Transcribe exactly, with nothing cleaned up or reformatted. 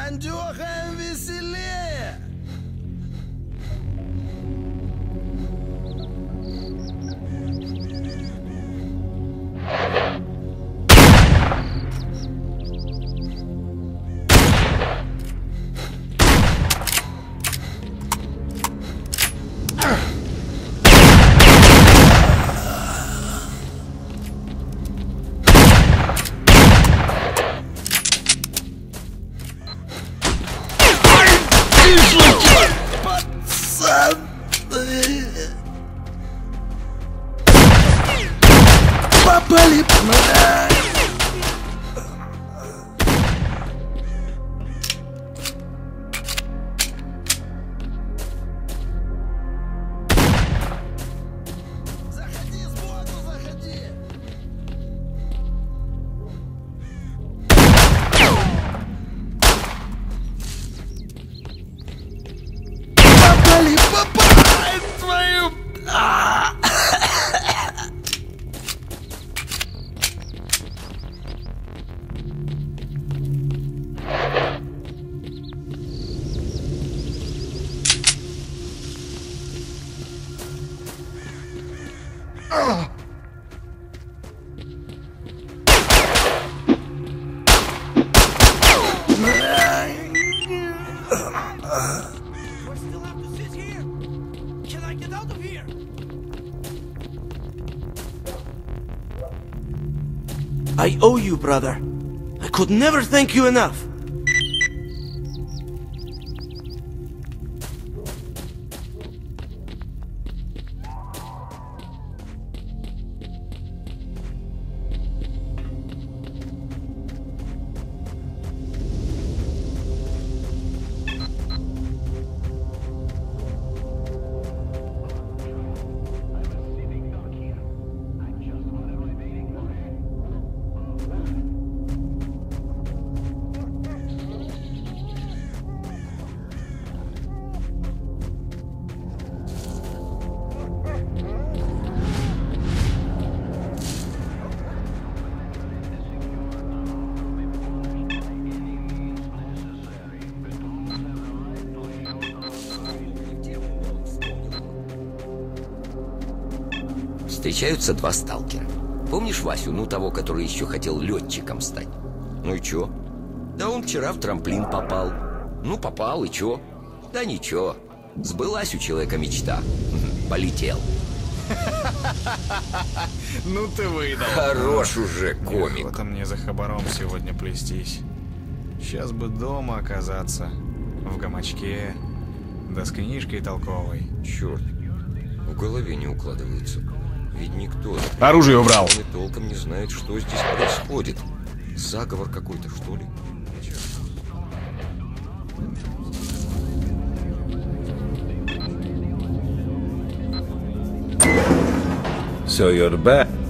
Андюха веселее! Попали! Заходи сбоку, заходи! Попали, попали твою! I owe you, brother. I could never thank you enough. Встречаются два сталкера. Помнишь Васю, ну того, который еще хотел летчиком стать? Ну и чё? Да он вчера в трамплин попал. Ну попал и чё? Да ничего. Сбылась у человека мечта. Полетел. Ну ты выдал. Хорош уже, комик. Вот мне за хабаром сегодня плестись. Сейчас бы дома оказаться. В гамачке. Да с книжкой толковой. Черт. В голове не укладывается. Ведь никто... Оружие убрал. Он и толком не знает, что здесь происходит. Заговор какой-то, что ли? So you're back.